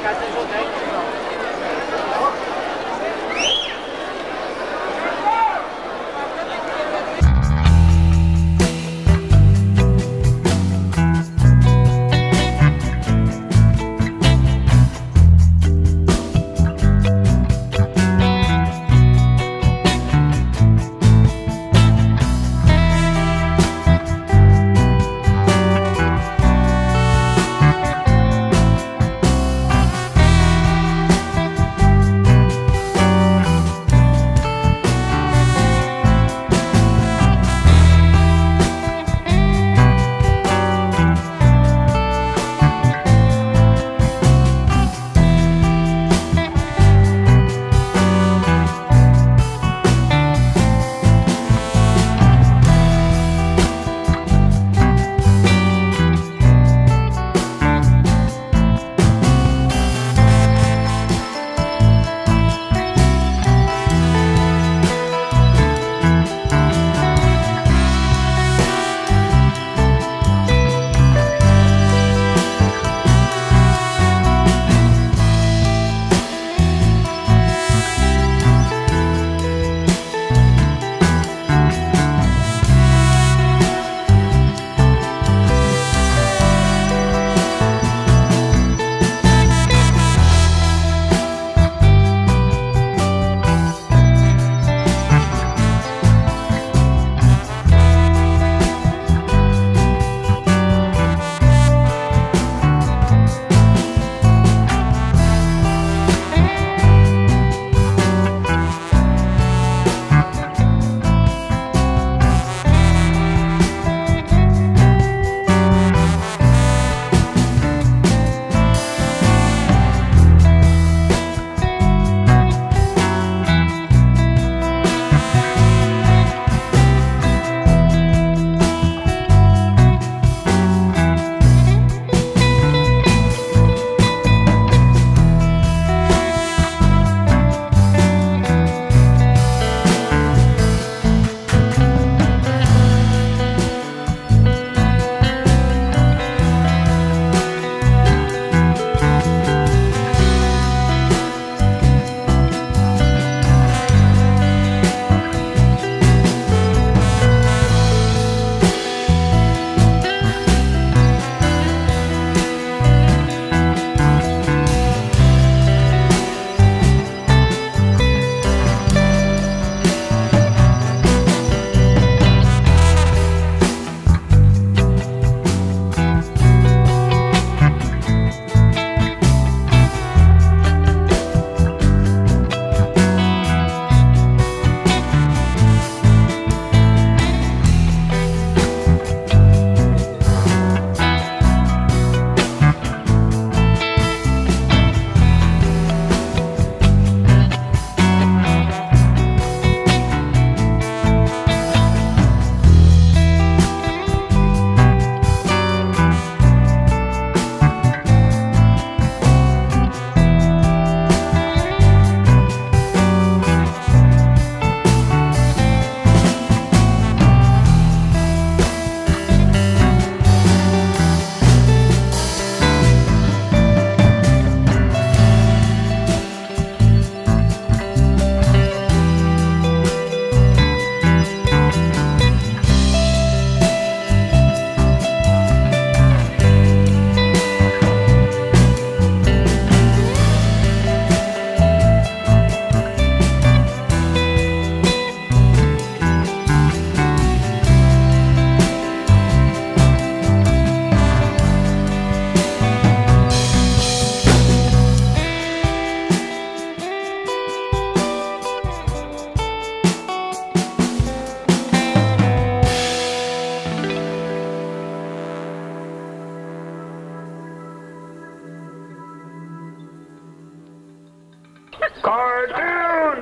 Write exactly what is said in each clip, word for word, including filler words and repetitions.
Cartoons!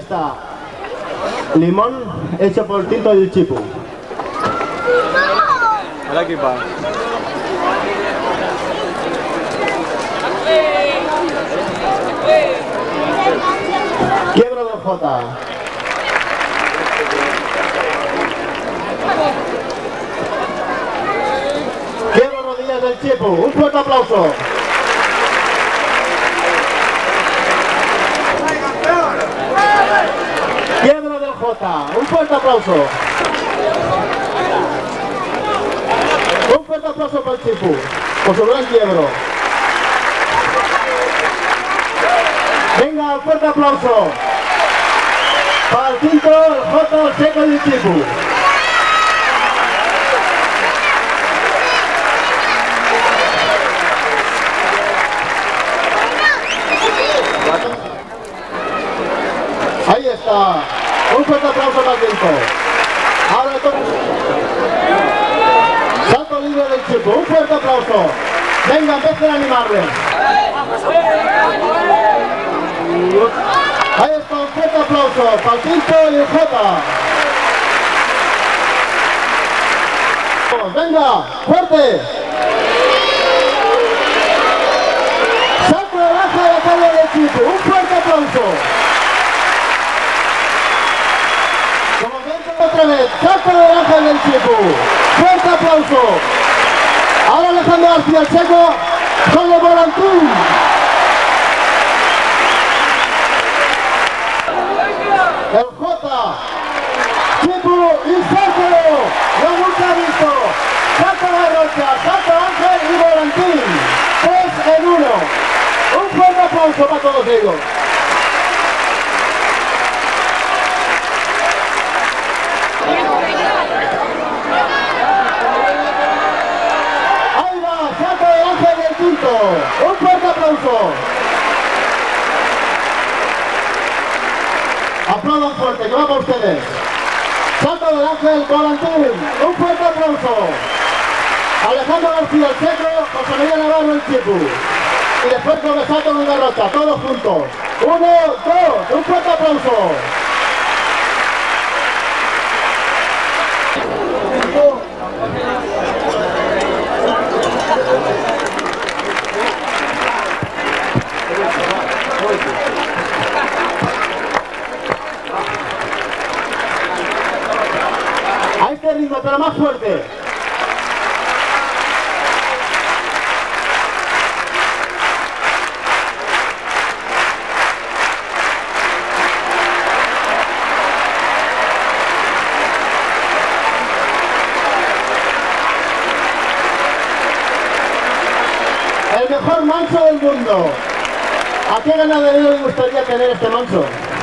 está. Limón hecho por el Tinto y el Chipu. Ahora aquí va. Quiebro del Jota. Quiebro rodillas del Chipu. Un fuerte aplauso. Quiebro del Jota. Un fuerte aplauso. Un fuerte aplauso para el Chipu por su gran quiebro. Venga, un fuerte aplauso para el Tinto, el Jota, el Seco y el Chipu. Ahí está. Un fuerte aplauso para el Tinto. Ahora toca. Salto libre del Chipu. Un fuerte aplauso. Venga, empiecen a animarle. Ahí está, un fuerte aplauso para el Tinto y el Jota. Venga, fuerte. Salto de baja de la tabla del Chipu. Un fuerte aplauso. Como ven otra vez, salto de baja del Chipu. Fuerte aplauso. Ahora Alejandro García el Seco con el volantín. El Jota, Chipu y Seco, lo nunca visto. Salto de Rocha, salto Ángel y volantín. Tres en uno. Un fuerte aplauso para todos ellos. Ahí va, salto de Ángel y el Tinto. Un fuerte aplauso. Aplaudan fuerte, que va para ustedes. Salto del Ángel, volantín. Un fuerte aplauso. Alejandro García el Seco, José María Navarro el Chipu. Y después con el salto de una rocha, todos juntos. Uno, dos, un fuerte aplauso. A este ritmo, pero más fuerte. El mejor manso del mundo. ¿A qué ganadero le gustaría tener este manso?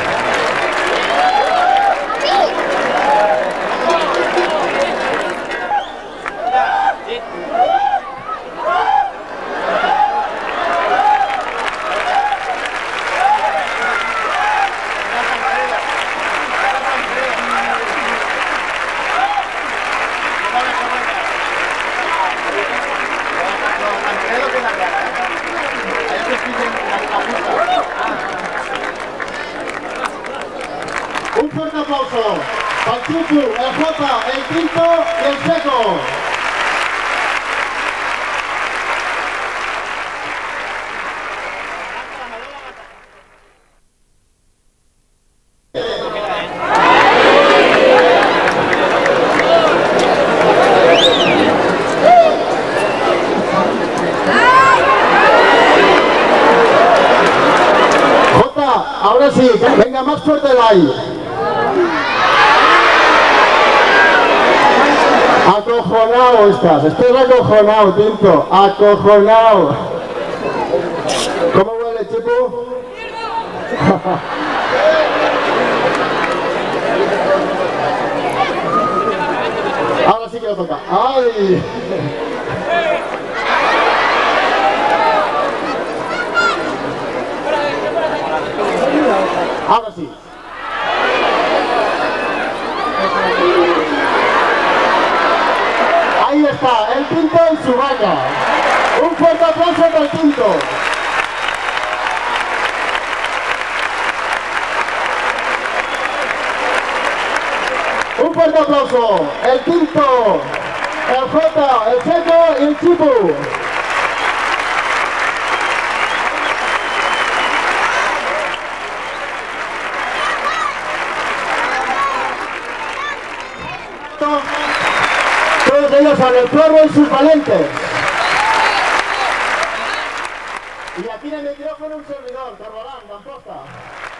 Un fuerte aplauso para el Chipu, el Jota, el Tinto y el Seco. Jota, ahora sí, venga más fuerte el aire. Acojonado estás, estoy acojonado, Tinto, acojonado. ¿Cómo huele, Chipu? Ahora sí que lo toca. ¡Ay! Ahora sí. Ahí está, el Tinto en su vaca. Un fuerte aplauso para el Tinto. Un fuerte aplauso. El quinto, el Jota, el Checo y el Chipu. Todos ellos son el Florro y sus valientes. Y aquí en el micrófono un servidor, Corbalán, Gamposta.